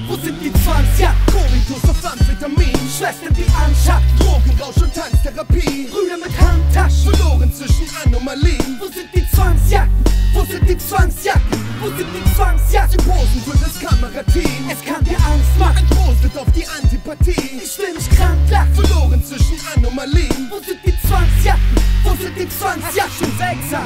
Wo sind die Zwangsjacken? Koitus auf Amphetamin, Schwestern, die anschaffen, Drogenrausch und Tanztherapie, Brüder mit Handtaschen, verloren zwischen Anomalien. wo sind die Zwangsjacken? Wo sind die Zwangsjacken? Wo sind die Zwangsjacken? Sie posen für das Kamerateam, Es kann dir Angst machen, trostet auf die Antipathie, ich will mich krank lachen. verloren zwischen Anomalien. Wo sind die Zwangsjacken? Wo sind die Zwangsjacken? Seltsam.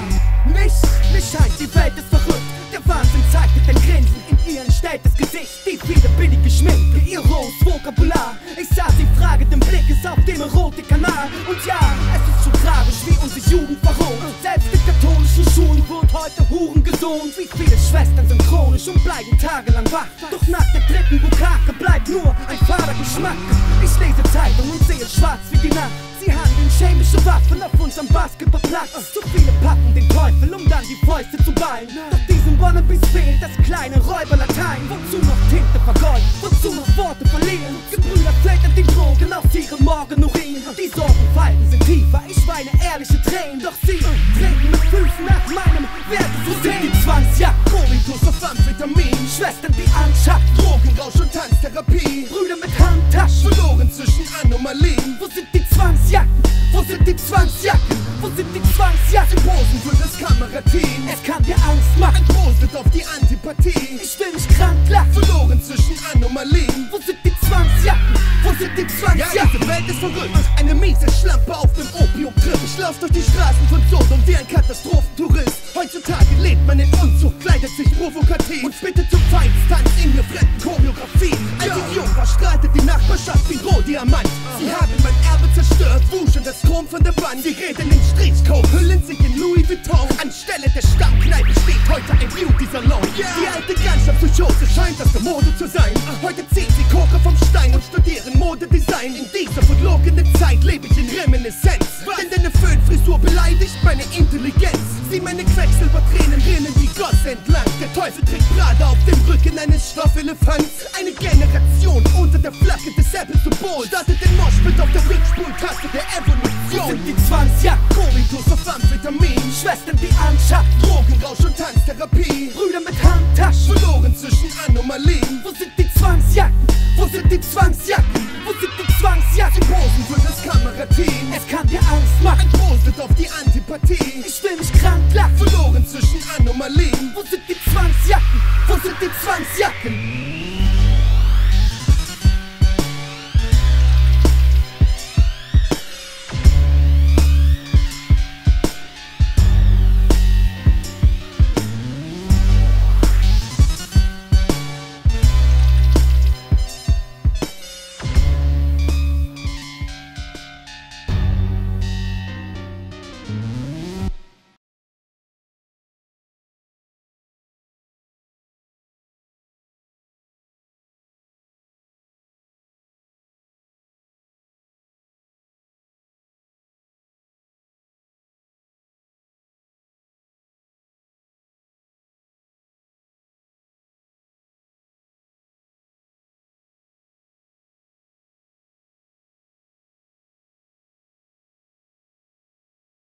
Mich scheint, die Welt ist verrückt. Der Wahnsinn zeigt mit den Grinsen in ihr entstelltes Gesicht. Die viele billige Schminke, ihr rohes Vokabular. Ich sah sie fragenden Blickes auf dem Erotikkanal. Und ja, es ist schon tragisch, wie unsere Jugend verroht. Selbst in katholischen Schulen wird heute Huren gesohnt. Wie viele Schwestern sind chronisch und bleiben tagelang wach. Doch nach der dritten Bukake bleibt nur ein fader Geschmack. Ich lese Zeitung und sehe schwarz wie die Nacht. Sie handeln chemische Waffen auf unserem Basketballplatz. Zu viele packen den Teufel, um dann die Fäuste zu ballen. Doch diesen Wannabes fehlt das kleine Räuberlatein. Wozu noch Tinte vergolden, wozu noch Worte verlieren? Gebrüder flattern die Drogen aus ihrem Morgenurin. Die Sorgenfalten sind tiefer, ich weine ehrliche Tränen. Doch sie treten mit Füßen nach meinem Wertesystem. Die Zwangsjacken, Koitus auf Amphetamin, Schwestern, die anschaffen, Drogenrausch und Tanztherapie, Brüder mit Handtaschen, verloren zwischen Anomalien. wo sind die Zwangsjacken? Wo sind die Zwangsjacken? Wo sind die Zwangsjacken? Sie posen für das Kamerateam, Es kann dir Angst machen, trostet auf die Antipathie, ich will mich krank lachen. verloren zwischen Anomalien. Wo sind die Zwangsjacken? Wo sind die Ja, Zwangsjacken? diese Welt ist verrückt. Eine miese Schlampe auf dem Opiumtrip. Ich lauf durch die Straßen von Sodom wie ein Katastrophentourist. Heutzutage lebt man in Unzucht, kleidet sich provokativ und spittet zum Feindstanz in der fremden Choreografie. Als ich jung war, strahlte die Nachbarschaft wie Rohdiamant. Sie haben mein Erbe zerstört, wuschen das Chrom von der Wand. Sie reden in Strichcode, hüllen sich in Louis Vuitton. Anstelle der Stammkneipe steht heute ein Beauty-Salon. Die alte Gangster-Psychose scheint aus der Mode zu sein. Heute ziehen sie Koke vom Stein und studieren Modedesign. In dieser verlogenen Zeit lebe ich in Reminiszenz. Denn deine Föhnfrisur beleidigt meine Intelligenz. Sieh meine Quecksilbertränen rinnen wie Goss entlang. Der Teufel trägt Prada auf dem Rücken eines Stoffelefants. Eine Generation